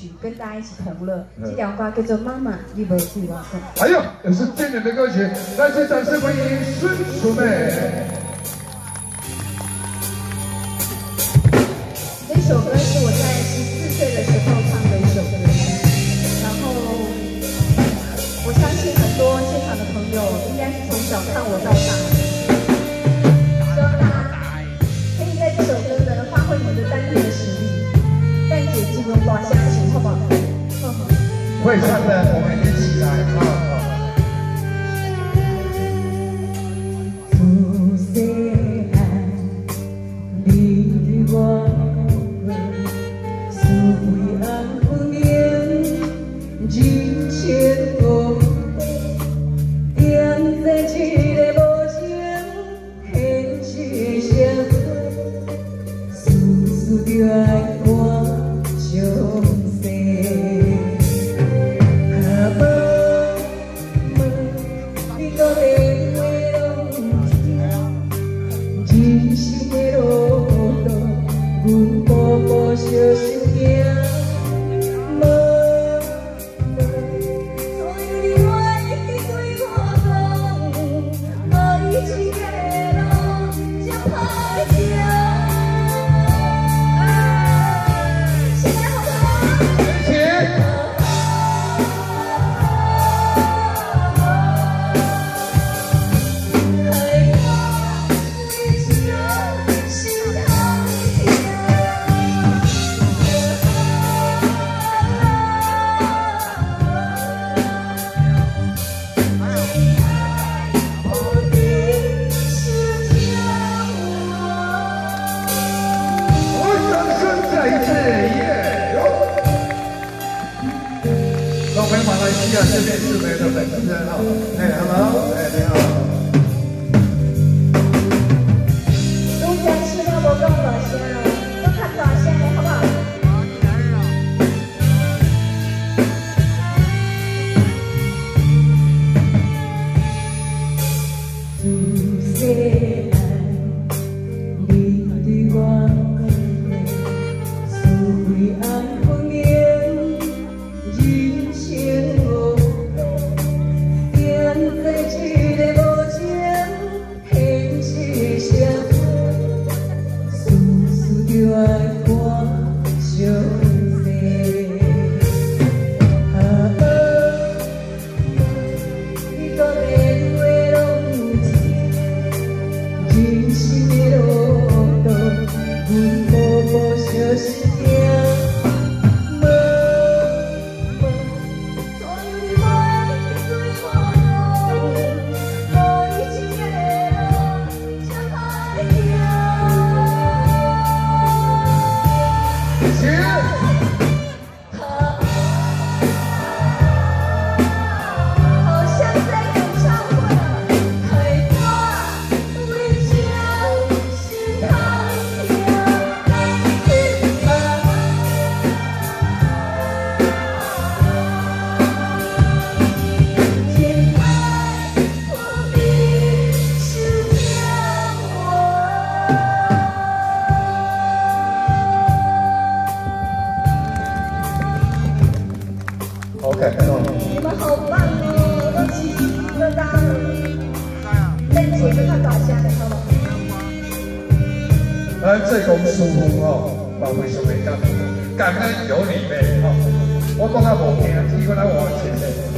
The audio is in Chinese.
曲，跟大家一起同乐。这条歌叫做《妈妈你不对我讲》。 哎呦，也是经典的歌曲，来自掌声欢迎孙淑妹。 这首歌是我在14岁的时候唱的一首歌，然后我相信很多现场的朋友应该是从小看我到大。 这首歌呢，发挥你的单人实力，但姐进入大乡情，好不好？ 会唱的，我们一起来啊！ 不细汉，你我所谓红粉艳，人情无点在一个无情现实社会。 就爱看相思，啊无你搁电话拢不听，人生的路途，阮步步小小行。无，所有的话你对我讲，无伊一个人才歹听。 马来西亚这边是没的粉丝哈，哎 ，hello， 哎，你好。 都讲吃了无讲大声，都较大声的好不好？自细汉，你对我所谓红粉艳，人情无。 在一个无情现实社会，事事就爱看相思。啊无你搁电话拢不听，人生的路途，阮步步小小行。 你们好棒哦，都齐齐的大但姐就看大声的，好不好？ 咱这公司吼，发挥上面感恩有你妹吼，我讲啊无惊，只管咱往前面。